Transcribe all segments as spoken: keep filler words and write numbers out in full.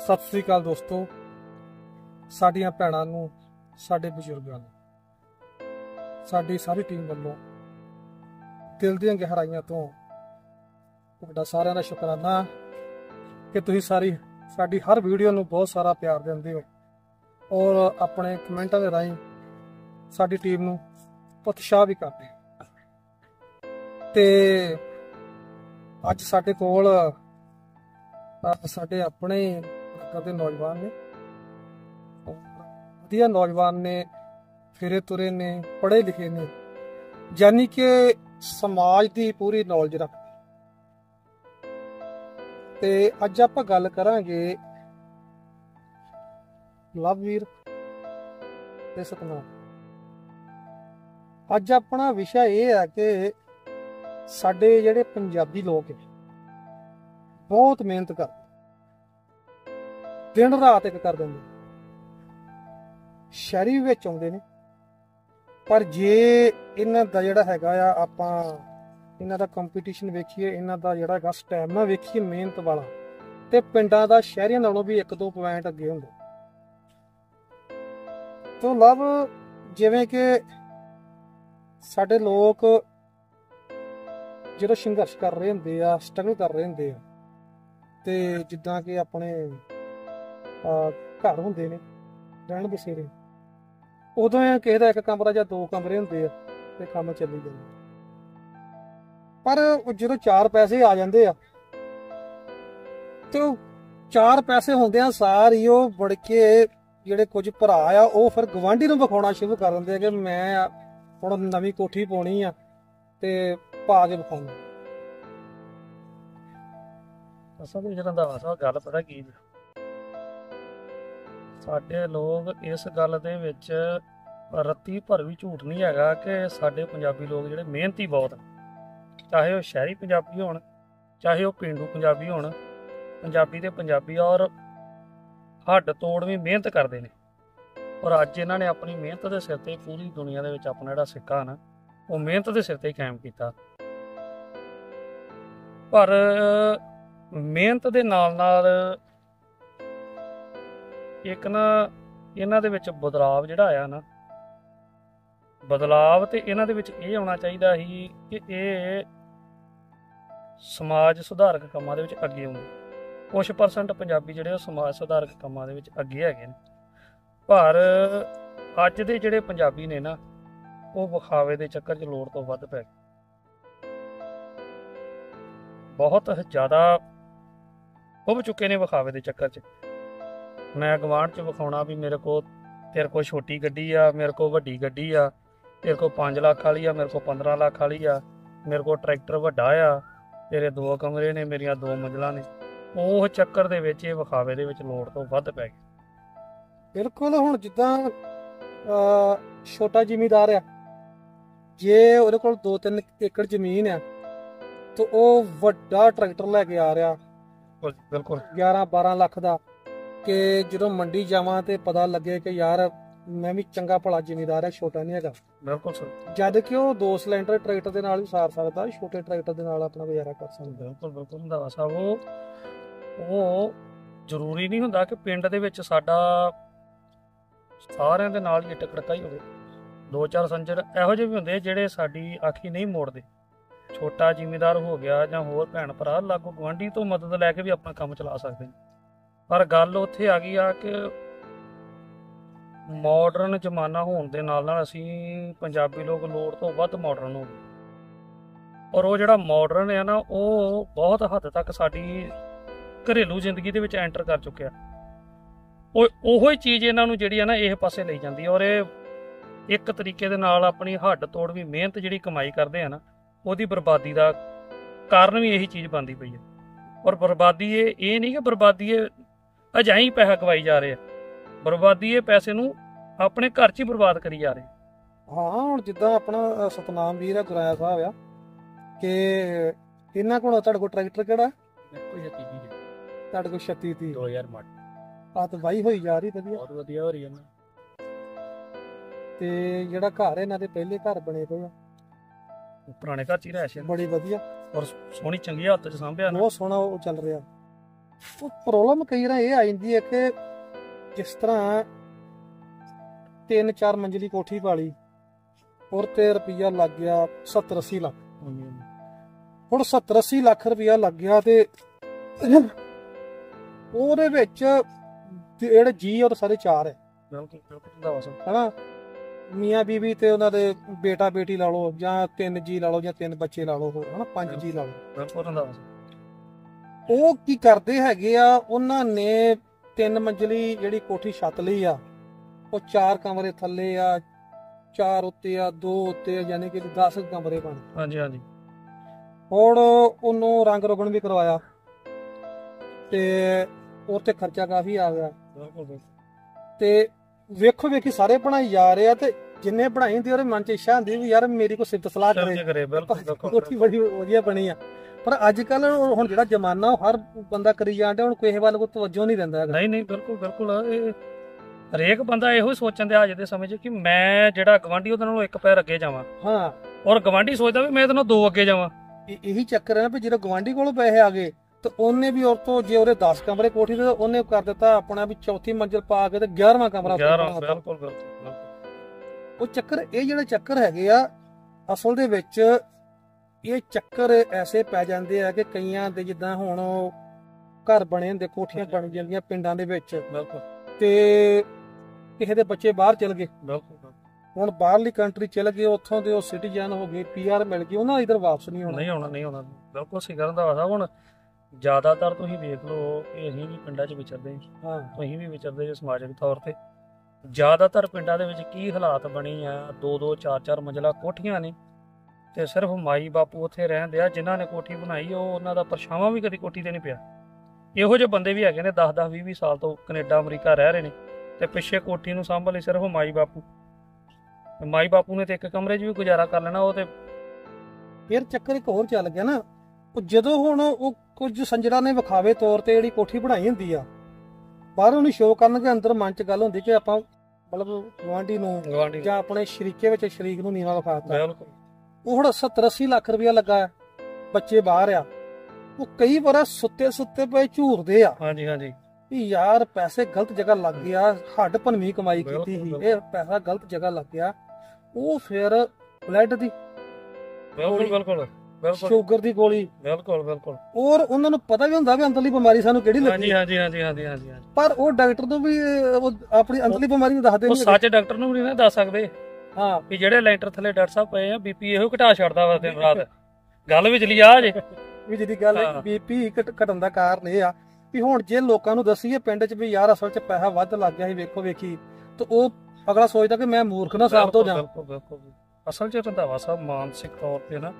सत श्री अकाल दोस्तों, साडियां भैणां नूं, साडे बजुर्गां नूं, साडी सारी टीम वालों दिल दीआं गहराइयां तो तुहाडा सारिआं दा शुकराना कि तुसीं सारी साडी हर वीडियो नूं बहुत सारा प्यार दिंदे हो और अपने कमेंटां दे राहीं साडी टीम नूं उत्साह भी करदे हो। ते अज साडे कोल साडे अपने दे नौजवान ने, वधिया नौजवान ने, फिरे तुरे ने, पढ़े लिखे ने, यानी कि समाज की पूरी नॉलेज रखते। ते अज आपां गल करांगे लववीर ते सतनाम। अज अपना विषय ये है कि साडे जिहड़े पंजाबी लोग है बहुत मेहनत करते, दिन रात एक कर देंगे, शहरी विच आउंदे ने, पर जे इन्हां दा जिहड़ा हैगा आ आपां इन्हां दा कंपीटीशन वेखीए, इन्हां दा जिहड़ा हैगा स्टैमिना वेखीए मेहनत वाला, ते पिंडां दा शहरियां नालों भी एक दो पॉइंट अगे हुंदे। तो लव जिवें कि साडे लोग जो संघर्ष कर रहे होंदे आ, स्ट्रगल कर रहे होंदे आ, ते जिद्दां कि अपने घर होंदे ने रहण बसेरे, उदों किसे दा इक कमरा जां दो कमरे होंदे आ ते कम्म चली जांदा। पर जदों चार पैसे आ जांदे आ ते चार पैसे होंदिआं सार ही ओह मुड़ के जिहड़े कुछ भरा आ ओह फिर गवांढी नूं विखाउणा शुरू कर दिंदे कि मैं हुण नवीं कोठी पाउणी आ ते पा के विखाउणा। असल में रंधावा साहब गल पता की साडे लोग इस गल दे विच रत्ती भर भी झूठ नहीं हैगा कि साडे पंजाबी लोग जिहड़े मेहनती बहुत, चाहे वह शहरी पंजाबी होण चाहे वह पेंडू पंजाबी होण, पंजाबी ते पंजाबी और हड्ड तोड़ भी मेहनत करते हैं। और अज इन्हां ने अपनी मेहनत के सिर ते पूरी दुनिया दे विच अपना जिहड़ा सिक्का ना वो मेहनत के सिर ते कायम कीता। पर मेहनत दे नाल नाल एक ना इन्हां दे विच बदलाव जिहड़ा आया ना, बदलाव ते इन्हां दे विच इह होना चाहिदा ਸੀ कि ਇਹ समाज सुधारक ਕੰਮਾਂ ਦੇ ਵਿੱਚ ਅੱਗੇ ਆਉਂਦੇ। कुछ परसेंट पंजाबी ਜਿਹੜੇ समाज सुधारक ਕੰਮਾਂ ਦੇ ਵਿੱਚ ਅੱਗੇ ਹੈਗੇ ਨੇ, ਪਰ ਅੱਜ ਦੇ ਜਿਹੜੇ ਪੰਜਾਬੀ ਨੇ ਨਾ ਉਹ ਵਿਖਾਵੇ ਦੇ ਚੱਕਰ 'ਚ ਲੋੜ ਤੋਂ ਵੱਧ ਪੈ ਗਏ, ਬਹੁਤ ਜ਼ਿਆਦਾ ਖੁੱਭ ਚੁੱਕੇ ਨੇ ਵਿਖਾਵੇ ਦੇ ਚੱਕਰ 'ਚ। ਮੈਂ ਗਵਾਂਢ 'ਚ ਵਿਖਾਉਣਾ ਵੀ ਮੇਰੇ ਕੋਲ ਤੇਰੇ ਕੋਲ ਛੋਟੀ ਗੱਡੀ ਆ, ਮੇਰੇ ਕੋਲ ਵੱਡੀ ਗੱਡੀ ਆ, ਤੇਰੇ ਕੋਲ ਪੰਜ ਲੱਖ ਵਾਲੀ ਆ, ਮੇਰੇ ਕੋਲ ਪੰਦਰਾਂ ਲੱਖ ਵਾਲੀ ਆ, ਮੇਰੇ ਕੋਲ ਟਰੈਕਟਰ ਵੱਡਾ ਆ, ਤੇਰੇ ਦੋ ਕਮਰੇ ਨੇ, ਮੇਰੀਆਂ ਦੋ ਮੰਜ਼ਲਾਂ ਨੇ। ਉਹ ਚੱਕਰ ਦੇ ਵਿੱਚ ਇਹ ਵਿਖਾਵੇ ਦੇ ਵਿੱਚ ਲੋੜ ਤੋਂ ਵੱਧ ਪੈ ਗਏ। बिल्कुल हुण जिद्दां छोटा जिमीदार आ, जे उहदे कोल दो तीन एकड़ जमीन आ तो वह वड्डा ट्रैक्टर लैके आ रहा बिल्कुल ग्यारह बारह लख का, कि जो मंडी जावां ते पता लगे कि यार मैं भी चंगा भला जिमीदार है, छोटा नहीं हैगा। बिल्कुल सर, जद कि वह दो सिलेंडर ट्रैक्टर दे नाल भी सार सकदा, छोटे ट्रैक्टर दे नाल अपना गुजारा कर सकदा। बिल्कुल बिल्कुल रंधावा साहब, वो वो जरूरी नहीं हुंदा कि पिंड दे विच साडा सारिਆਂ ਦੇ ਨਾਲ ਹੀ ਟਕੜਕਾ ਹੀ ਹੋਵੇ। ਦੋ ਚਾਰ ਸੰਜਰ ਇਹੋ ਜਿਹੇ ਵੀ ਹੁੰਦੇ ਜਿਹੜੇ ਸਾਡੀ ਆਖੀ ਨਹੀਂ ਮੋੜਦੇ। ਛੋਟਾ ਜ਼ਿਮੀਦਾਰ ਹੋ ਗਿਆ ਜਾਂ ਹੋਰ ਭੈਣ ਭਰਾ ਲਾਗੋ ਗੁਆਂਢੀ ਤੋਂ ਮਦਦ ਲੈ ਕੇ ਵੀ ਆਪਣਾ ਕੰਮ ਚਲਾ ਸਕਦੇ ਨੇ। ਪਰ ਗੱਲ ਉੱਥੇ ਆ ਗਈ ਆ ਕਿ ਮਾਡਰਨ ਜ਼ਮਾਨਾ ਹੋਣ ਦੇ ਨਾਲ ਨਾਲ ਅਸੀਂ ਪੰਜਾਬੀ ਲੋਕ ਲੋੜ ਤੋਂ ਵੱਧ ਮਾਡਰਨ ਹੋ ਗਏ। ਔਰ ਉਹ ਜਿਹੜਾ ਮਾਡਰਨ ਹੈ ਨਾ ਉਹ ਬਹੁਤ ਹੱਦ ਤੱਕ ਸਾਡੀ ਘਰੇਲੂ ਜ਼ਿੰਦਗੀ ਦੇ ਵਿੱਚ ਐਂਟਰ ਕਰ ਚੁੱਕਿਆ। ਉਹ ਉਹੋ ਹੀ ਚੀਜ਼ ਇਹਨਾਂ ਨੂੰ ਜਿਹੜੀ ਆ ਨਾ ਇਹ ਪਾਸੇ ਲਈ ਜਾਂਦੀ। ਔਰ ਇਹ ਇੱਕ ਤਰੀਕੇ ਦੇ ਨਾਲ ਆਪਣੀ ਹੱਡ ਤੋੜ ਵੀ ਮਿਹਨਤ ਜਿਹੜੀ ਕਮਾਈ ਕਰਦੇ ਆ ਨਾ ਉਹਦੀ ਬਰਬਾਦੀ ਦਾ ਕਾਰਨ ਵੀ ਇਹੀ ਚੀਜ਼ ਬਣਦੀ ਪਈ ਹੈ। ਔਰ ਬਰਬਾਦੀ ਇਹ ਇਹ ਨਹੀਂ ਕਿ ਬਰਬਾਦੀ ਇਹ ਅਜਾਈ ਪੈਸਾ ਕਮਾਈ ਜਾ ਰਹੇ ਆ, ਬਰਬਾਦੀ ਇਹ ਪੈਸੇ ਨੂੰ ਆਪਣੇ ਘਰ 'ਚ ਹੀ ਬਰਬਾਦ ਕਰੀ ਜਾ ਰਹੇ। ਹਾਂ ਹੁਣ ਜਿੱਦਾਂ ਆਪਣਾ ਸਤਨਾਮ ਵੀਰ ਆ ਗੁਰਾਇਆ ਸਾਹਿਬ ਆ ਕਿ ਇਹਨਾਂ ਕੋਲ ਤੁਹਾਡੇ ਕੋਲ ਟਰੈਕਟਰ ਕਿਹੜਾ? ਤੁਹਾਡੇ ਕੋਲ ਛੱਤੀ ਤੀ ਦੋ ਹਜ਼ਾਰ ਮਾਡਲ ਆ ਤਾਂ ਵਾਹੀ ਹੋਈ ਜਾ ਰਹੀ ਵਧੀਆ, ਬਹੁਤ ਵਧੀਆ ਹੋ ਰਹੀ ਹੈ। ਤੇ ਜਿਹੜਾ ਘਰ ਇਹਨਾਂ ਦੇ ਪਹਿਲੇ ਘਰ ਬਣੇ ਪਏ ਆ ਪੁਰਾਣੇ ਘਰ 'ਚ ਹੀ ਰਹਿਸ਼ ਬੜੀ ਵਧੀਆ ਔਰ ਸੋਹਣੀ ਚੰਗੀ ਹਾਲਤ 'ਚ ਸਾਂਭਿਆ, ਬਹੁਤ ਸੋਹਣਾ ਉਹ ਚੱਲ ਰਿਹਾ। ਉਹ ਪ੍ਰੋਬਲਮ ਕਈ ਵਾਰ ਇਹ ਆ ਜਾਂਦੀ ਹੈ ਕਿ ਜਿਸ ਤਰ੍ਹਾਂ ਤਿੰਨ ਚਾਰ ਮੰਜ਼ਲੀ ਕੋਠੀ ਪਾਲੀ ਔਰ ਤੇ ਰੁਪਈਆ ਲੱਗ ਗਿਆ ਸੱਤਰ ਅੱਸੀ ਲੱਖ। ਹੁਣ ਸੱਤਰ ਅੱਸੀ ਲੱਖ ਰੁਪਈਆ ਲੱਗ ਗਿਆ ਤੇ ਉਹਦੇ ਵਿੱਚ ਜਿਹੜੇ ਜੀ ਉਹ ਸਾਰੇ ਚਾਰ ਹੈ ਹਨਾ, ਮੀਆਂ ਬੀਬੀ ਤੇ ਉਹਨਾਂ ਦੇ ਬੇਟਾ ਬੇਟੀ ਲਾ ਲਓ, ਜਾਂ ਤਿੰਨ ਜੀ ਲਾ ਲਓ, ਜਾਂ ਤਿੰਨ ਬੱਚੇ ਲਾ ਲਓ, ਹਨਾ ਪੰਜ ਜੀ ਲਾ ਲਓ। ਉਹ ਕੀ ਕਰਦੇ ਹੈਗੇ ਆ, ਉਹਨਾਂ ਨੇ ਤਿੰਨ ਮੰਜ਼ਲੀ ਜਿਹੜੀ ਕੋਠੀ ਛੱਤ ਲਈ ਆ, ਉਹ ਚਾਰ ਕਮਰੇ ਥੱਲੇ ਆ, ਚਾਰ ਉੱਤੇ ਆ, ਦੋ ਉੱਤੇ ਆ, ਯਾਨੀ ਕਿ ਦਸ ਕਮਰੇ ਬਣ। ਹਾਂਜੀ ਹਾਂਜੀ। ਹੁਣ ਉਹਨੂੰ ਰੰਗ ਰੋਗਣ ਵੀ ਕਰਵਾਇਆ ਤੇ ਉਹ ਤੇ ਖਰਚਾ ਕਾਫੀ ਆ ਗਿਆ। ਤੇ ਵੇਖੋ ਵੇਖੀ ਸਾਰੇ ਬਣਾਈ ਜਾ ਰਹੇ ਆ, ਤੇ ਜਿੰਨੇ ਬਣਾਈ ਹੁੰਦੀ ਉਹਦੇ ਮਨ ਚ ਇੱਛਾ ਹੁੰਦੀ ਵੀ ਯਾਰ ਮੇਰੀ ਕੋਈ ਸਿਫਤ ਸਲਾਹ ਕਰੇ, ਕੋਠੀ ਬੜੀ ਵਧੀਆ ਬਣੀ ਆ। ਪਰ ਅੱਜ ਕੱਲ ਹੁਣ ਜਿਹੜਾ ਜ਼ਮਾਨਾ ਉਹ ਹਰ ਬੰਦਾ ਕਰੀ ਜਾਂਦਾ, ਹੁਣ ਕਿਸੇ ਵੱਲ ਕੋਈ ਤਵੱਜੋ ਨਹੀਂ ਦਿੰਦਾ। ਨਹੀਂ ਨਹੀਂ, ਬਿਲਕੁਲ ਬਿਲਕੁਲ। ਇਹ ਹਰੇਕ ਬੰਦਾ ਇਹੋ ਹੀ ਸੋਚਣ ਦਿਆ ਅੱਜ ਦੇ ਸਮੇਂ 'ਚ ਕਿ ਮੈਂ ਜਿਹੜਾ ਗਵਾਂਢੀ ਉਹਦੇ ਨਾਲੋਂ ਇੱਕ ਪੈਰ ਅੱਗੇ ਜਾਵਾਂ। ਹਾਂ, ਔਰ ਗਵਾਂਢੀ ਸੋਚਦਾ ਵੀ ਮੈਂ ਇਹਦੇ ਨਾਲ ਦੋ ਅੱਗੇ ਜਾਵਾਂ। ਇਹੀ ਚੱਕਰ ਹੈ ਨਾ ਵੀ ਜਦੋਂ ਗਵਾਂਢੀ ਕੋਲੋਂ ਪੈਸੇ ਆ ਗਏ ਤੇ ਉਹਨੇ ਵੀ ਉਹ ਤੋਂ, ਜੇ ਉਹਦੇ ਦਸ ਕਮਰੇ ਕੋਠੀ ਤੇ ਉਹਨੇ ਕਰ ਦਿੱਤਾ ਆਪਣਾ ਵੀ ਚੌਥੀ ਮੰਜ਼ਿਲ ਪਾ ਕੇ ਤੇ ਗਿਆਰਵਾਂ ਕਮਰਾ। ਬਿਲਕੁਲ ਬਿਲਕੁਲ। ਉਹ ਚੱਕਰ, ਇਹ ਜਿਹੜੇ ਚੱਕਰ ਹੈਗੇ ਆ ਅਸਲ ਦੇ ਵਿੱਚ, ਇਹ ਚੱਕਰ ਐਸੇ ਪੈ ਜਾਂਦੇ ਆ ਕਿ ਕਈਆਂ ਦੇ ਜਿੱਦਾਂ ਹੁਣ ਘਰ ਬਣੇ ਹੁੰਦੇ, ਕੋਠੀਆਂ ਬਣ ਜਾਂਦੀਆਂ ਪਿੰਡਾਂ ਦੇ ਵਿੱਚ, ਤੇ ਕਿਸੇ ਦੇ ਬੱਚੇ ਬਾਹਰ ਚਲ ਗਏ, ਹੁਣ ਬਾਹਰਲੀ ਕੰਟਰੀ ਚਲ ਗਏ, ਉੱਥੋਂ ਦੇ ਉਹ ਸਿਟੀਜ਼ਨ ਹੋ ਗਏ, ਪੀ ਆਰ ਮਿਲ ਗਈ, ਉਹਨਾਂ ਇਧਰ ਵਾਪਸ ਨਹੀਂ ਹੋਣਾ। ਨਹੀਂ ਆਉਣਾ ਨਹੀਂ ਆਉਣਾ ਬਿਲਕੁਲ ਸਹੀ ਕਰਨ ਦਾ ਵਾ। ਹੁਣ ਜ਼ਿਆਦਾਤਰ ਤੁਸੀਂ ਵੇਖ ਲਓ ਕਿ ਅਸੀਂ ਵੀ ਪਿੰਡਾਂ 'ਚ ਵਿਚਰਦੇ ਹਾਂ, ਤੁਸੀਂ ਵੀ ਵਿਚਰਦੇ ਜੇ ਸਮਾਜਿਕ ਤੌਰ ਤੇ। ਜ਼ਿਆਦਾਤਰ ਪਿੰਡਾਂ ਦੇ ਵਿੱਚ ਕੀ ਹਾਲਾਤ ਬਣੀ ਆ, ਦੋ ਦੋ ਚਾਰ ਚਾਰ ਮੰਜ਼ਲਾ ਕੋਠੀਆਂ ਨੇ, ਤੇ ਸਿਰਫ ਮਾਈ ਬਾਪੂ ਉੱਥੇ ਰਹਿੰਦੇ ਆ। ਜਿਨ੍ਹਾਂ ਨੇ ਕੋਠੀ ਬਣਾਈ ਉਹ ਉਹਨਾਂ ਦਾ ਪਰਛਾਵਾਂ ਵੀ ਕਦੀ ਕੋਠੀ ਤੇ ਨਹੀਂ ਪਿਆ। ਇਹੋ ਜਿਹੇ ਬੰਦੇ ਵੀ ਹੈਗੇ ਨੇ ਦਸ ਦਸ ਵੀਹ ਵੀਹ ਸਾਲ ਤੋਂ ਕੈਨੇਡਾ ਅਮਰੀਕਾ ਰਹਿ ਰਹੇ ਨੇ, ਤੇ ਪਿੱਛੇ ਕੋਠੀ ਨੂੰ ਸਾਂਭਣ ਲਈ ਸਿਰਫ ਮਾਈ ਬਾਪੂ ਮਾਈ ਬਾਪੂ ਨੇ ਤੇ ਇੱਕ ਕਮਰੇ 'ਚ ਵੀ ਗੁਜ਼ਾਰਾ ਕਰ ਲੈਣਾ। ਉਹ ਤੇ ਫਿਰ ਚੱਕਰ ਇੱਕ ਹੋਰ ਚੱਲ ਗਿਆ ਨਾ, ਉਹ ਜਦੋਂ ਹੁਣ ਉਹ ਕੁਝ ਸੰਜਰਾਂ ਨੇ ਵਿਖਾਵੇ ਤੌਰ ਤੇ ਜਿਹੜੀ ਕੋਠੀ ਬਣਾਈ ਹੁੰਦੀ ਆ, ਬਾਹਰੋਂ ਨੂੰ ਸ਼ੋਅ ਕਰਨਗੇ, ਅੰਦਰ ਮਨ 'ਚ ਗੱਲ ਹੁੰਦੀ ਕਿ ਆਪਾਂ ਮਤਲਬ ਗੁਆਂਢੀ ਨੂੰ ਜਾਂ ਆਪਣੇ ਸ਼ਰੀਕੇ ਵਿੱਚ ਸ਼ਰੀਕ ਨੂੰ ਨੀਵਾ ਵਿਖਾਤਾ। ਉਹ ਹੁਣ ਸੱਤਰ ਅੱਸੀ ਲੱਖ ਰੁਪਇਆ ਲੱਗਾ, ਬੱਚੇ ਬਾਹਰ ਆ, ਉਹ ਕਈ ਵਾਰ ਸੁੱਤੇ ਸੁੱਤੇ ਪਏ ਝੂਰਦੇ ਆ। ਹਾਂਜੀ ਹਾਂਜੀ, ਵੀ ਯਾਰ ਪੈਸੇ ਗਲਤ ਜਗ੍ਹਾ ਲੱਗ ਗਿਆ, ਹੱਡ ਭੰਨਵੀਂ ਕਮਾਈ ਕੀਤੀ ਸੀ, ਇਹ ਪੈਸਾ ਗਲਤ ਜਗ੍ਹਾ ਲੱਗ ਗਿਆ। ਉਹ ਫਿਰ ਬਲੱਡ ਦੀ ਬਿਲਕੁਲ ਬਿਲਕੁਲ ਸ਼ੂਗਰ ਦੀ ਗੋਲੀ, ਬਿਲਕੁਲ ਬਿਲਕੁਲ। ਔਰ ਉਹਨਾਂ ਨੂੰ ਪਤਾ ਵੀ ਹੁੰਦਾ ਵੀ ਅੰਦਰਲੀ ਬਿਮਾਰੀ ਸਾਨੂੰ ਕਿਹੜੀ ਲੱਗੀ। ਹਾਂਜੀ ਹਾਂਜੀ ਹਾਂਜੀ ਹਾਂਜੀ। ਪਰ ਉਹ ਡਾਕਟਰ ਨੂੰ ਵੀ ਆਪਣੀ ਅੰਦਰਲੀ ਬਿਮਾਰੀ ਨੂੰ ਦੱਸਦੇ ਨਹੀਂ। ਉਹ ਸੱਚ ਡਾਕਟਰ ਨੂੰ ਵੀ ਨਹੀਂ ਦੱਸ ਸਕਦੇ। ਹਾਂ, ਵੀ ਜਿਹੜੇ ਲੈਂਟਰ ਥੱਲੇ ਡਾਕਟਰ ਸਾਹਿਬ ਪਏ ਆ, ਬੀਪੀ ਇਹੋ ਘਟਾ ਛੱਡਦਾ ਵਾ ਦਿਨ ਰਾਤ। ਗੱਲ ਵਿਚਲੀ ਆ ਜੇ ਵੀ ਜਿਹੜੀ ਗੱਲ ਬੀਪੀ ਘਟਣ ਦਾ ਕਾਰਨ ਇਹ ਆ ਵੀ ਹੁਣ ਜੇ ਲੋਕਾਂ ਨੂੰ ਦੱਸੀਏ ਪਿੰਡ 'ਚ ਵੀ ਯਾਰ ਅਸਲ 'ਚ ਪੈਸਾ ਵੱਧ ਲੱਗ ਗਿਆ ਸੀ, ਵੇਖੋ ਵੇਖੀ, ਤੇ ਉਹ ਅਗਲਾ ਸੋਚਦਾ ਕਿ ਮੈਂ ਮੂਰਖ ਨਾ ਸਾਬਤ ਹੋ ਜਾਵਾਂ। ਬਿਲਕੁਲ ਬਿਲਕੁਲ। ਅਸਲ 'ਚ ਰੰਧਾਵਾ ਸਾਹਿਬ ਮਾਨਸਿਕ ਤੌਰ ਤੇ ਨਾ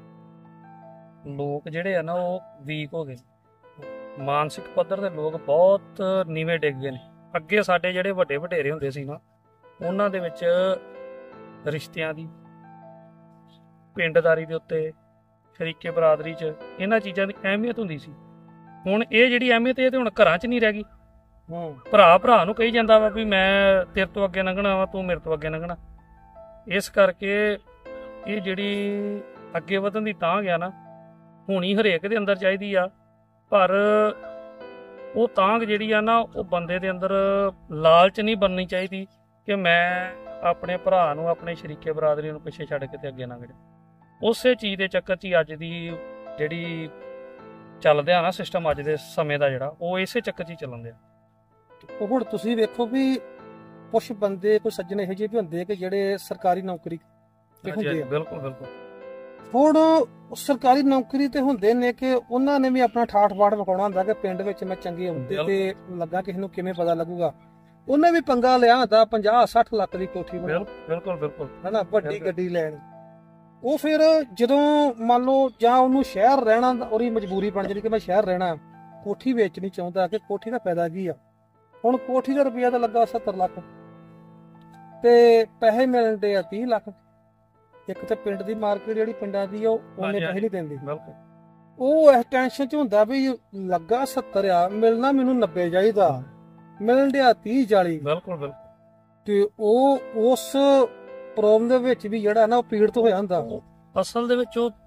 ਲੋਕ ਜਿਹੜੇ ਆ ਨਾ ਉਹ ਵੀਕ ਹੋ ਗਏ। ਮਾਨਸਿਕ ਪੱਧਰ ਤੇ ਲੋਕ ਬਹੁਤ ਨੀਵੇਂ ਡਿੱਗ ਗਏ ਨੇ। ਅੱਗੇ ਸਾਡੇ ਜਿਹੜੇ ਵੱਡੇ ਵਡੇਰੇ ਹੁੰਦੇ ਸੀ ਨਾ, ਉਹਨਾਂ ਦੇ ਵਿੱਚ ਰਿਸ਼ਤਿਆਂ ਦੀ, ਪਿੰਡਦਾਰੀ ਦੇ ਉੱਤੇ, ਸ਼ਰੀਕੇ ਬਰਾਦਰੀ 'ਚ ਇਹਨਾਂ ਚੀਜ਼ਾਂ ਦੀ ਅਹਿਮੀਅਤ ਹੁੰਦੀ ਸੀ। ਹੁਣ ਇਹ ਜਿਹੜੀ ਅਹਿਮੀਅਤ ਇਹ ਤੇ ਹੁਣ ਘਰਾਂ 'ਚ ਨਹੀਂ ਰਹਿ ਗਈ। ਭਰਾ ਭਰਾ ਨੂੰ ਕਹੀ ਜਾਂਦਾ ਵਾ ਵੀ ਮੈਂ ਤੇਰੇ ਤੋਂ ਅੱਗੇ ਲੰਘਣਾ ਵਾ, ਤੂੰ ਮੇਰੇ ਤੋਂ ਅੱਗੇ ਲੰਘਣਾ। ਇਸ ਕਰਕੇ ਇਹ ਜਿਹੜੀ ਅੱਗੇ ਵਧਣ ਦੀ ਤਾਂ ਗਿਆ ਨਾ, ਹੋਣੀ ਹਰੇਕ ਦੇ ਅੰਦਰ ਚਾਹੀਦੀ ਆ, ਪਰ ਉਹ ਤਾਂਘ ਜਿਹੜੀ ਆ ਨਾ ਉਹ ਬੰਦੇ ਦੇ ਅੰਦਰ ਲਾਲਚ ਨਹੀਂ ਬਣਨੀ ਚਾਹੀਦੀ ਕਿ ਮੈਂ ਆਪਣੇ ਭਰਾ ਨੂੰ, ਆਪਣੇ ਸ਼ਰੀਕੇ ਬਰਾਦਰੀ ਨੂੰ ਪਿੱਛੇ ਛੱਡ ਕੇ ਤੇ ਅੱਗੇ ਲੰਘ ਜਾ। ਉਸੇ ਚੀਜ਼ ਦੇ ਚੱਕਰ 'ਚ ਹੀ ਅੱਜ ਦੀ ਜਿਹੜੀ ਚੱਲਦੇ ਆ ਨਾ ਸਿਸਟਮ, ਅੱਜ ਦੇ ਸਮੇਂ ਦਾ ਜਿਹੜਾ, ਉਹ ਇਸੇ ਚੱਕਰ 'ਚ ਹੀ ਚੱਲਣ ਦਿਆ। ਉਹ ਹੁਣ ਤੁਸੀਂ ਵੇਖੋ ਵੀ ਕੁਛ ਬੰਦੇ, ਕੋਈ ਸੱਜਣ ਇਹੋ ਜਿਹੇ ਵੀ ਹੁੰਦੇ ਕਿ ਜਿਹੜੇ ਸਰਕਾਰੀ ਨੌਕਰੀ ਤੇ ਹੁੰਦੇ ਆ। ਬਿਲਕੁਲ ਬਿਲਕੁਲ। ਹੁਣ ਸਰਕਾਰੀ ਨੌਕਰੀ ਤੇ ਹੁੰਦੇ ਨੇ ਕਿ ਉਹਨਾਂ ਨੇ ਵੀ ਆਪਣਾ ਠਾਠ ਬਾਠ ਵਿਖਾਉਣਾ ਹੁੰਦਾ ਕਿ ਪਿੰਡ ਵਿੱਚ ਮੈਂ ਚੰਗੇ ਹੁੰਦੇ ਤੇ ਲੱਗਾ, ਕਿਸੇ ਨੂੰ ਕਿਵੇਂ ਪਤਾ ਲੱਗੂਗਾ। ਉਹਨੇ ਵੀ ਪੰਗਾ ਲਿਆ ਹੁੰਦਾ ਪੰਜਾਹ ਸੱਠ ਲੱਖ ਦੀ ਕੋਠੀ ਬਣਾ, ਬਿਲਕੁਲ ਬਿਲਕੁਲ, ਹਨਾ, ਵੱਡੀ ਗੱਡੀ ਲੈਣੀ। ਉਹ ਫਿਰ ਜਦੋਂ ਮੰਨ ਲਓ ਜਾਂ ਉਹਨੂੰ ਸ਼ਹਿਰ ਰਹਿਣਾ, ਉਹਦੀ ਮਜਬੂਰੀ ਬਣ ਜਾਣੀ ਕਿ ਮੈਂ ਸ਼ਹਿਰ ਰਹਿਣਾ, ਕੋਠੀ ਵੇਚਣੀ ਚਾਹੁੰਦਾ ਕਿ ਕੋਠੀ ਦਾ ਫਾਇਦਾ ਕੀ ਆ। ਹੁਣ ਕੋਠੀ ਦਾ ਰੁਪਈਆ ਤਾਂ ਲੱਗਾ ਸੱਤਰ ਲੱਖ ਤੇ ਪੈਸੇ ਮਿਲਦੇ ਆ ਤੀਹ ਲੱਖ। ਇੱਕ ਤੇ ਪਿੰਡ ਦੀ ਮਾਰਕੀਟ ਜਿਹੜੀ ਪਿੰਡਾਂ ਦੀ ਉਹ ਉਹਨੇ ਪੈਸੇ ਨਹੀਂ ਦਿੰਦੀ। ਉਹ ਇਸ ਟੈਨਸ਼ਨ 'ਚ ਹੁੰਦਾ ਵੀ ਲੱਗਾ ਸੱਤਰ ਆ, ਮਿਲਣਾ ਮੈਨੂੰ ਨੱਬੇ ਚਾਹੀਦਾ, ਮਿਲਣ ਡਿਆ ਤੀਹ ਚਾਲੀ। ਬਿਲਕੁਲ ਬਿਲਕੁਲ। ਤੇ ਉਹ ਉਸ ਪ੍ਰੋਬਲਮ ਦੇ ਵਿੱਚ ਵੀ ਜਿਹੜਾ ਨਾ ਉਹ ਪੀੜਤ ਹੋਇਆ ਹੁੰਦਾ। ਅਸਲ ਦੇ ਵਿੱਚ ਉਹ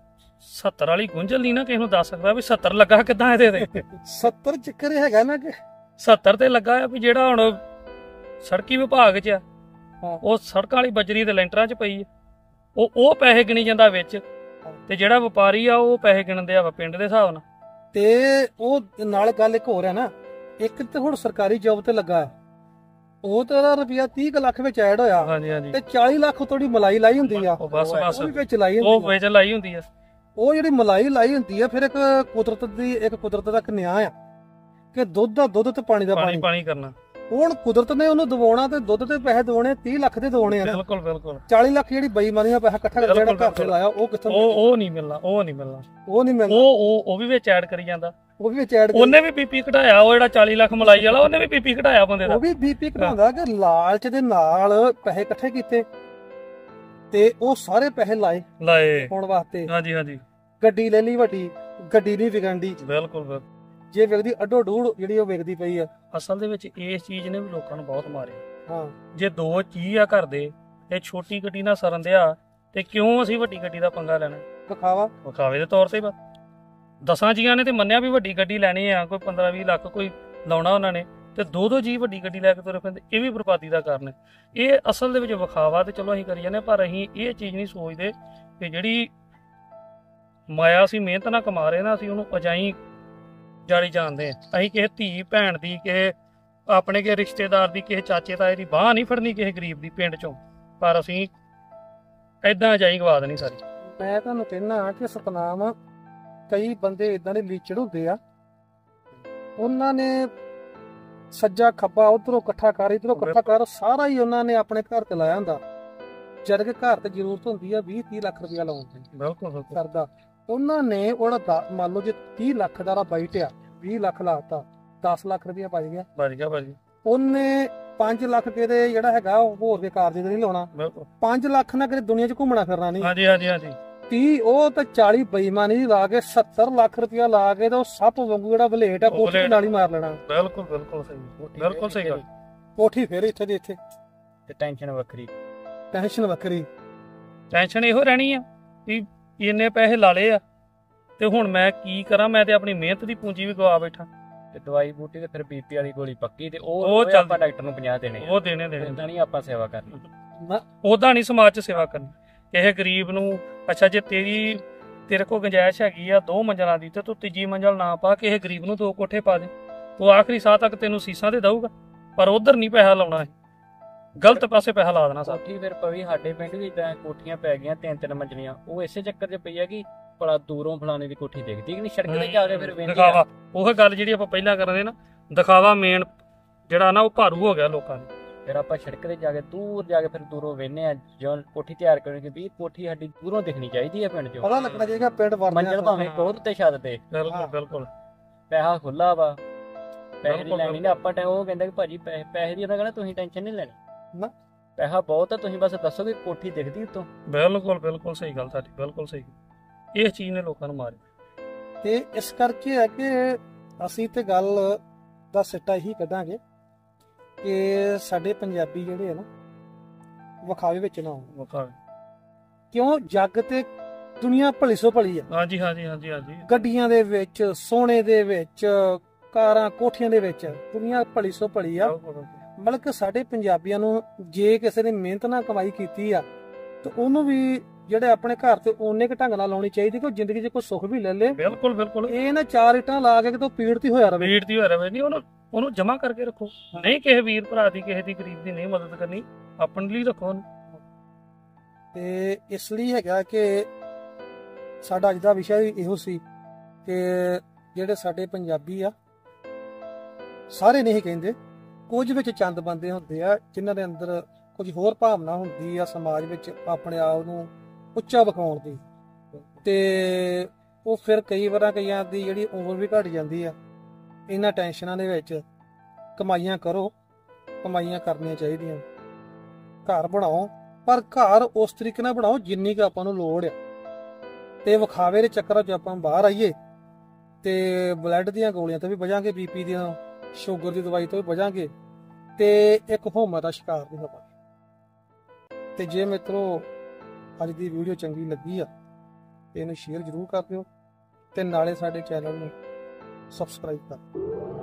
ਸੱਤਰ ਵਾਲੀ ਗੁੰਝਲ ਨਹੀਂ ਨਾ ਕਿਸੇ ਨੂੰ ਦੱਸ ਸਕਦਾ ਵੀ ਸੱਤਰ ਲੱਗਾ ਕਿੱਦਾਂ ਇਹਦੇ ਤੇ ਸੱਤਰ ਚੱਕਰ ਇਹ ਹੈਗਾ ਨਾ ਕਿ ਸੱਤਰ ਤੇ ਲੱਗਾ ਆ ਵੀ ਜਿਹੜਾ ਹੁਣ ਸੜਕੀ ਵਿਭਾਗ 'ਚ ਆ ਹਾਂ। ਉਹ ਸੜਕਾਂ ਵਾਲੀ ਬਜਰੀ ਦੇ ਲੈਂਟਰਾਂ 'ਚ ਪਈ ਆ, ਉਹ ਉਹ ਪੈਸੇ ਗਿਣੀ ਜਾਂਦਾ ਵਿੱਚ, ਤੇ ਜਿਹੜਾ ਵਪਾਰੀ ਆ ਉਹ ਪੈਸੇ ਗਿਣਦੇ ਆ ਪਿੰਡ ਦੇ ਹਿਸਾਬ ਨਾਲ। ਤੇ ਉਹ ਨਾਲ ਗੱਲ ਇੱਕ ਹੋਰ ਹੈ ਨਾ, ਇੱਕ ਤੇ ਹੁਣ ਸਰਕਾਰੀ ਜੌਬ ਤੇ ਲੱਗਾ ਹੈ, ਉਹ ਤੇ ਉਹਦਾ ਰੁਪਿਆ ਤੀਹ ਕੁ ਲੱਖ ਵਿੱਚ ਐਡ ਹੋਇਆ, ਹਾਂਜੀ ਹਾਂਜੀ ਤੇ ਚਾਲੀ ਲੱਖ ਥੋੜੀ ਮਲਾਈ ਲਾਈ ਹੁੰਦੀ ਆ, ਉਹ ਬਸ ਬਸ ਉਹ ਵੀ ਵਿੱਚ ਲਾਈ ਉਹ ਹੁੰਦੀ ਆ। ਵਿੱਚ ਲਾਈ ਹੁੰਦੀ ਆ। ਉਹ ਜਿਹੜੀ ਮਲਾਈ ਲਾਈ ਹੁੰਦੀ ਆ, ਫਿਰ ਇੱਕ ਕੁਦਰਤ ਦੀ ਇੱਕ ਕੁਦਰਤ ਦਾ ਇੱਕ ਨਿਆਂ ਆ ਕਿ ਦੁੱਧ ਦਾ ਦੁੱਧ ਤੇ ਪਾਣੀ ਦਾ ਪਾਣੀ ਪਾਣੀ। ਪਾਣੀ ਕਰਨਾ ਹੁਣ ਕੁਦਰਤ ਨੇ ਉਹਨੂੰ ਦਵਾਉਣਾ ਤੇ ਦੁੱਧ ਤੇ ਪੈਸੇ ਦਵਾਉਣੇ, ਤੀਹ ਲੱਖ ਦੇ ਦਵਾਉਣੇ ਆ। ਬਿਲਕੁਲ ਬਿਲਕੁਲ। ਚਾਲੀ ਲੱਖ ਜਿਹੜੀ ਬੇਈਮਾਨੀ ਦਾ ਪੈਸਾ ਇਕੱਠਾ ਕਰਕੇ ਜਿਹੜਾ ਘਰ ਤੇ ਲਾਇਆ, ਉਹ ਕਿੱਥੋਂ? ਉਹ ਉਹ ਨਹੀਂ ਮਿਲਣਾ, ਉਹ ਨਹੀਂ ਮਿਲਣਾ, ਉਹ ਨਹੀਂ ਮਿਲਦਾ। ਉਹ ਉਹ ਉਹ ਵੀ ਵਿੱਚ ਐਡ ਕਰੀ ਜਾਂਦਾ, ਉਹ ਵੀ ਵਿੱਚ ਐਡ, ਉਹਨੇ ਵੀ ਬੀਪੀ ਘਟਾਇਆ। ਉਹ ਜਿਹੜਾ ਚਾਲੀ ਲੱਖ ਮਲਾਈ ਵਾਲਾ, ਉਹਨੇ ਵੀ ਬੀਪੀ ਘਟਾਇਆ ਬੰਦੇ ਦਾ। ਉਹ ਵੀ ਬੀਪੀ ਘਟਾਉਂਦਾ ਕਿ ਲਾਲਚ ਦੇ ਨਾਲ ਪੈਸੇ ਇਕੱਠੇ ਕੀਤੇ ਤੇ ਉਹ ਸਾਰੇ ਪੈਸੇ ਲਾਏ ਲਾਏ ਹੋਣ ਵਾਸਤੇ। ਹਾਂਜੀ ਹਾਂਜੀ ਗੱਡੀ ਲੈ ਲਈ ਵੱਡੀ, ਗੱਡੀ ਨਹੀਂ ਵਿਕਣ ਦੀ। ਬਿਲਕੁਲ ਬਿਲਕੁਲ। ਜੇ ਵਿਕਦੀ ਅੱਡੋ ਡੂੜ ਜਿਹੜੀ ਉਹ ਵਿਕਦੀ ਪਈ ਆ। ਅਸਲ ਦੇ ਵਿੱਚ ਇਸ ਚੀਜ਼ ਨੇ ਵੀ ਲੋਕਾਂ ਨੂੰ ਬਹੁਤ ਮਾਰਿਆ। ਹਾਂ, ਜੇ ਦੋ ਚੀਜ਼ ਆ ਘਰ ਦੇ, ਇਹ ਛੋਟੀ ਗੱਡੀ ਨਾਲ ਸਰਨ ਦਿਆ, ਤੇ ਕਿਉਂ ਅਸੀਂ ਵੱਡੀ ਗੱਡੀ ਦਾ ਪੰਗਾ ਲੈਣਾ? ਵਿਖਾਵਾ ਵਿਖਾਵੇ ਦੇ ਤੌਰ ਤੇ ਬਸ। ਦਸਾਂ ਜੀਆਂ ਨੇ ਤੇ ਮੰਨਿਆ ਵੀ ਵੱਡੀ ਗੱਡੀ ਲੈਣੀ ਆ, ਕੋਈ ਪੰਦਰਾਂ ਵੀਹ ਲੱਖ ਕੋਈ ਲਾਉਣਾ ਉਹਨਾਂ ਨੇ, ਤੇ ਦੋ ਦੋ ਜੀ ਵੱਡੀ ਗੱਡੀ ਲੈ ਕੇ ਤੁਰੇ ਪੈਂਦੇ। ਇਹ ਵੀ ਬਰਬਾਦੀ ਦਾ ਕਾਰਨ ਹੈ। ਇਹ ਅਸਲ ਦੇ ਵਿੱਚ ਵਿਖਾਵਾ ਤੇ ਚਲੋ ਅਸੀਂ ਕਰੀ ਜਾਂਦੇ, ਪਰ ਅਸੀਂ ਇਹ ਚੀਜ਼ ਨਹੀਂ ਸੋਚਦੇ ਕਿ ਜਿਹੜੀ ਮਾਇਆ ਅਸੀਂ ਮਿਹਨਤ ਨਾਲ ਕਮਾ ਰਹੇ ਨਾ, ਅਸੀਂ ਉਹਨੂੰ ਅਜਾਈ ਜਾਰੀ ਜਾਣਦੇ ਹਾਂ। ਅਸੀਂ ਕਿਸੇ ਧੀ ਭੈਣ ਦੀ, ਕਿਸੇ ਆਪਣੇ ਕਿਸੇ ਰਿਸ਼ਤੇਦਾਰ ਦੀ, ਕਿਸੇ ਚਾਚੇ ਤਾਏ ਦੀ ਬਾਂਹ ਨਹੀਂ ਫੜਨੀ ਕਿਸੇ ਗਰੀਬ ਦੀ ਪਿੰਡ ਚੋਂ, ਪਰ ਅਸੀਂ ਏਦਾਂ ਅਜਾਈ ਗਵਾ ਦੇਣੀ ਸਾਰੀ। ਮੈਂ ਤੁਹਾਨੂੰ ਕਹਿਣਾ ਕਿ ਸਤਨਾਮ, ਕਈ ਬੰਦੇ ਇਦਾਂ ਦੇ ਲੀਚੜ ਹੁੰਦੇ ਆ, ਉਹਨਾਂ ਨੇ ਸੱਜਾ ਖੱਬਾ ਉਧਰੋਂ ਇਕੱਠਾ ਕਰ, ਇਧਰੋਂ ਇਕੱਠਾ ਕਰ, ਸਾਰਾ ਹੀ ਉਹਨਾਂ ਨੇ ਆਪਣੇ ਘਰ ਤੇ ਲਾਇਆ ਹੁੰਦਾ, ਜਦ ਕਿ ਘਰ ਤੇ ਜ਼ਰੂਰਤ ਹੁੰਦੀ ਆ ਵੀਹ ਤੀਹ ਲੱਖ ਰੁਪਇਆ ਲਾਉਣ ਦੀ। ਬਿਲਕੁਲ ਕਰਦਾ ਉਹਨਾਂ ਨੇ ਉਹਦਾ ਮੰਨ ਲਓ ਜੇ ਤੀਹ ਲੱਖ ਦਾ ਬਾਈਟ ਆ, ਵੀਹ ਲੱਖ ਲਾਤਾ, ਦਸ ਲੱਖ ਰੁਪਇਆ ਬਚ ਗਿਆ। ਬਚ ਗਿਆ ਭਾਜੀ। ਉਹਨੇ ਪੰਜ ਲੱਖ ਕਿਤੇ ਜਿਹੜਾ ਹੈਗਾ ਉਹ ਹੋਰ ਦੇ ਕਾਰਜ ਤੇ ਨਹੀਂ ਲਾਉਣਾ। ਬਿਲਕੁਲ। ਪੰਜ ਲੱਖ ਨਾਲ ਕਿਤੇ ਦੁਨੀਆ 'ਚ ਘੁੰਮਣਾ ਫਿਰਨਾ ਨਹੀਂ। ਹਾਂਜੀ ਹਾਂਜੀ ਹਾਂਜੀ। ਤੀਹ ਉਹ ਤਾਂ ਚਾਲੀ ਬੇਈਮਾਨੀ ਲਾ ਕੇ ਸੱਤਰ ਲੱਖ ਰੁਪਇਆ ਲਾ ਕੇ ਤੇ ਉਹ ਸੱਪ ਵਾਂਗੂ ਜਿਹੜਾ ਬਲੇਟ ਆ ਕੋਠੀ ਨਾਲ ਹੀ ਮਾਰ ਲੈਣਾ। ਬਿਲਕੁਲ ਬਿਲਕੁਲ ਸਹੀ, ਬਿਲਕੁਲ ਸਹੀ ਗੱਲ। ਕੋਠੀ ਫੇਰ ਇੱਥੇ ਦੀ ਇੱਥੇ, ਤੇ ਟੈਨਸ਼ਨ ਵੱਖਰੀ, ਟੈਨਸ਼ਨ ਵੱਖਰੀ। ਟੈਨਸ਼ਨ ਇਹੋ ਰਹਿਣੀ ਆ ਵੀ ਇੰਨੇ ਪੈਸੇ ਲਾ ਲਏ ਆ, ਤੇ ਹੁਣ ਮੈਂ ਕੀ ਕਰਾਂ? ਮੈਂ ਤੇ ਆਪਣੀ ਮਿਹਨਤ ਦੀ ਪੂੰਜੀ ਵੀ ਗਵਾ ਬੈਠਾ। ਤੇ ਦਵਾਈ ਬੂਟੀ ਤੇ ਫਿਰ ਬੀਪੀ ਵਾਲੀ ਗੋਲੀ ਪੱਕੀ, ਤੇ ਉਹ ਉਹ ਉਹ ਆਪਾਂ ਡਾਕਟਰ ਨੂੰ ਪੰਜਾਹ ਦੇਣੇ, ਉਹ ਦੇਣੇ ਦੇਣੇ। ਇਦਾਂ ਨਹੀਂ ਆਪਾਂ ਸੇਵਾ ਕਰਨੀ। ਉਦਾਂ ਨਹੀਂ ਸਮਾਜ 'ਚ ਸੇਵਾ ਕਰਨੀ ਕਿਸੇ ਗਰੀਬ ਨੂੰ। ਅੱਛਾ, ਜੇ ਤੇਰੀ ਤੇਰੇ ਕੋਲ ਗੁੰਜਾਇਸ਼ ਹੈਗੀ ਆ ਦੋ ਮੰਜ਼ਲਾਂ ਦੀ, ਤੇ ਤੂੰ ਤੀਜੀ ਮੰਜ਼ਲ ਨਾ ਪਾ, ਕਿਸੇ ਗਰੀਬ ਨੂੰ ਦੋ ਕੋਠੇ ਪਾ ਦੇ, ਤੂੰ ਆਖਰੀ ਸਾਹ ਤੱਕ ਤੈਨੂੰ ਸੀਸਾਂ ਤੇ ਦਊਗਾ, ਪਰ ਉਧਰ ਨਹੀਂ ਪੈਸਾ ਲਾਉਣਾ ਹੈ, ਗਲਤ ਪਾਸੇ ਪੈਸਾ ਲਾ ਦੇਣਾ ਸਾਰਾ। ਕੋਠੀ ਫਿਰ ਪਈ ਸਾਡੇ ਪਿੰਡ ਵੀ ਇਦਾਂ ਕੋਠੀਆਂ ਪੈ ਗਈਆਂ ਤਿੰਨ ਤਿੰਨ ਮੰਜ਼ਲੀਆਂ, ਉਹ ਇਸੇ ਚੱਕਰ 'ਚ ਪਈ ਆ ਕਿ ਭਲਾ ਦੂਰੋਂ ਫਲਾਣੇ ਦੀ ਕੋਠੀ ਦਿਖਦੀ ਕਿ ਨਹੀਂ, ਸੜਕ ਤੇ ਜਾ ਕੇ ਫਿਰ ਵੇਖਦੇ ਦਿਖਾਵਾ। ਉਹ ਗੱਲ ਜਿਹੜੀ ਆਪਾਂ ਪਹਿਲਾਂ ਕਰਦੇ ਨਾ, ਦਿਖਾਵਾ ਮੇਨ ਜਿਹੜਾ ਨਾ ਉਹ ਭਾਰੂ ਹੋ ਗਿਆ ਲੋਕਾਂ ਨੂੰ। ਫਿਰ ਆਪਾਂ ਸੜਕ ਤੇ ਜਾ ਕੇ ਦੂਰ ਜਾ ਕੇ ਫਿਰ ਦੂਰੋਂ ਵੇਖਦੇ ਆ, ਜਦੋਂ ਕੋਠੀ ਤਿਆਰ ਕਰਨਗੇ ਵੀ ਕੋਠੀ ਸਾਡੀ ਦੂਰੋਂ ਦਿਖਣੀ ਚਾਹੀਦੀ ਹੈ ਪਿੰਡ 'ਚੋਂ, ਪਤਾ ਲੱਗਣਾ ਚਾਹੀਦਾ ਪਿੰਡ ਵਰਨਾ ਮੰਜ਼ਲ ਭਾਵੇਂ ਕੋਰ ਤੇ ਛੱਤ ਤੇ। ਬਿਲਕੁਲ ਬਿਲਕੁਲ। ਪੈਸਾ ਖੁੱਲਾ ਵਾ, ਪੈਸੇ ਦੀ ਲੈਣੀ ਨਾ ਆਪਾਂ। ਉਹ ਕਹਿੰਦਾ ਕਿ ਭਾਜੀ ਪੈਸੇ ਪੈਸੇ ਦੀ, ਉਹਨਾਂ ਕਹਿੰਦਾ ਤੁਸੀਂ ਟੈਨਸ਼ਨ ਨਹੀਂ ਲੈਣੀ ਨਾ, ਪੈਸਾ ਬਹੁਤ ਆ, ਤੁਸੀਂ ਬਸ ਦੱਸੋ ਕਿ ਕੋਠੀ ਦਿਖਦੀ ਉੱਤੋਂ। ਬਿਲਕੁਲ ਬਿਲਕੁਲ ਸਹੀ ਗੱਲ ਤੁਹਾਡੀ, ਬਿਲਕੁਲ ਸਹੀ। ਇਸ ਚੀਜ਼ ਨੇ ਲੋਕਾਂ ਨੂੰ ਮਾਰਿਆ, ਤੇ ਇਸ ਕਰਕੇ ਹੈ ਕਿ ਅਸੀਂ ਤੇ ਗੱਲ ਦਾ ਸਿੱਟਾ ਇਹੀ ਕੱਢਾਂਗੇ ਕਿ ਸਾਡੇ ਪੰਜਾਬੀ ਜਿਹੜੇ ਆ ਨਾ ਵਿਖਾਵੇ ਵਿੱਚ ਨਾ ਆਉਣ। ਵਿਖਾਵੇ ਕਿਉਂ? ਜੱਗ ਤੇ ਦੁਨੀਆ ਭਲੀ ਸੋ ਭਲੀ ਆ। ਹਾਂਜੀ ਹਾਂਜੀ ਹਾਂਜੀ ਹਾਂਜੀ। ਗੱਡੀਆਂ ਦੇ ਵਿੱਚ, ਸੋਨੇ ਦੇ ਵਿੱਚ, ਕਾਰਾਂ ਕੋਠੀਆਂ ਦੇ ਵਿੱਚ ਦੁਨੀਆ ਭਲੀ ਸੋ ਭਲੀ ਆ। ਮਤਲਬ ਕਿ ਸਾਡੇ ਪੰਜਾਬੀਆਂ ਨੂੰ ਜੇ ਕਿਸੇ ਨੇ ਮਿਹਨਤ ਨਾਲ ਕਮਾਈ ਕੀਤੀ ਆ ਤੇ ਉਹਨੂੰ ਵੀ ਜਿਹੜੇ ਆਪਣੇ ਘਰ ਤੇ ਓਨੇ ਕੁ ਢੰਗ ਨਾਲ ਲਾਉਣੀ ਚਾਹੀਦੀ ਕਿ ਉਹ ਜ਼ਿੰਦਗੀ 'ਚ ਕੋਈ ਸੁੱਖ ਵੀ ਲੈ ਲੇ। ਬਿਲਕੁਲ ਬਿਲਕੁਲ। ਇਹ ਨਾ ਚਾਰ ਇੱਟਾਂ ਲਾ ਕੇ ਕਿ ਪੀੜ ਹੀ ਹੋਇਆ ਰਵੇ, ਪੀੜ ਦੀ ਹੋਇਆ ਰਵੇ ਨਹੀਂ, ਉਹਨੂੰ ਉਹਨੂੰ ਜਮਾ ਕਰਕੇ ਰੱਖੋ। ਨਹੀਂ ਕਿਸੇ ਵੀਰ ਭਰਾ ਦੀ, ਕਿਸੇ ਦੀ ਗਰੀਬ ਦੀ ਨਹੀਂ ਮਦਦ ਕਰਨੀ, ਆਪਣੇ ਲਈ ਰੱਖੋ ਉਹਨੂੰ। ਤੇ ਇਸ ਲਈ ਹੈਗਾ ਕਿ ਸਾਡਾ ਅੱਜ ਦਾ ਵਿਸ਼ਾ ਵੀ ਇਹੋ ਸੀ ਕਿ ਜਿਹੜੇ ਸਾਡੇ ਪੰਜਾਬੀ ਆ, ਸਾਰੇ ਨਹੀਂ ਕਹਿੰਦੇ, ਕੁਝ ਵਿੱਚ ਚੰਦ ਬੰਦੇ ਹੁੰਦੇ ਆ ਜਿਨ੍ਹਾਂ ਦੇ ਅੰਦਰ ਕੁਝ ਹੋਰ ਭਾਵਨਾ ਹੁੰਦੀ ਆ ਸਮਾਜ ਵਿੱਚ ਆਪਣੇ ਆਪ ਨੂੰ ਉੱਚਾ ਵਿਖਾਉਣ ਦੀ, ਤੇ ਉਹ ਫਿਰ ਕਈ ਵਾਰਾਂ ਕਈਆਂ ਦੀ ਜਿਹੜੀ ਉਮਰ ਵੀ ਘਟ ਜਾਂਦੀ ਆ ਇਹਨਾਂ ਟੈਨਸ਼ਨਾਂ ਦੇ ਵਿੱਚ। ਕਮਾਈਆਂ ਕਰੋ, ਕਮਾਈਆਂ ਕਰਨੀਆਂ ਚਾਹੀਦੀਆਂ, ਘਰ ਬਣਾਓ, ਪਰ ਘਰ ਉਸ ਤਰੀਕੇ ਨਾਲ ਬਣਾਓ ਜਿੰਨੀ ਕੁ ਆਪਾਂ ਨੂੰ ਲੋੜ ਆ। ਤੇ ਵਿਖਾਵੇ ਦੇ ਚੱਕਰਾਂ 'ਚ ਆਪਾਂ ਬਾਹਰ ਆਈਏ ਤੇ ਬਲੱਡ ਦੀਆਂ ਗੋਲੀਆਂ ਤੋਂ ਵੀ ਬਚਾਂਗੇ, ਬੀਪੀ ਦੀਆਂ, ਸ਼ੂਗਰ ਦੀ ਦਵਾਈ ਤੋਂ ਵੀ ਬਚਾਂਗੇ, ਤੇ ਇੱਕ ਹਉਮੈ ਦਾ ਸ਼ਿਕਾਰ ਨਹੀਂ ਹੋਵਾਂਗੇ। ਤੇ ਜੇ ਮਿੱਤਰੋ ਅੱਜ ਦੀ ਵੀਡੀਓ ਚੰਗੀ ਲੱਗੀ ਆ ਤੇ ਇਹਨੂੰ ਸ਼ੇਅਰ ਜ਼ਰੂਰ ਕਰ ਦਿਓ ਤੇ ਨਾਲੇ ਸਾਡੇ ਚੈਨਲ ਨੂੰ ਸਬਸਕ੍ਰਾਈਬ ਕਰ ਦਿਓ।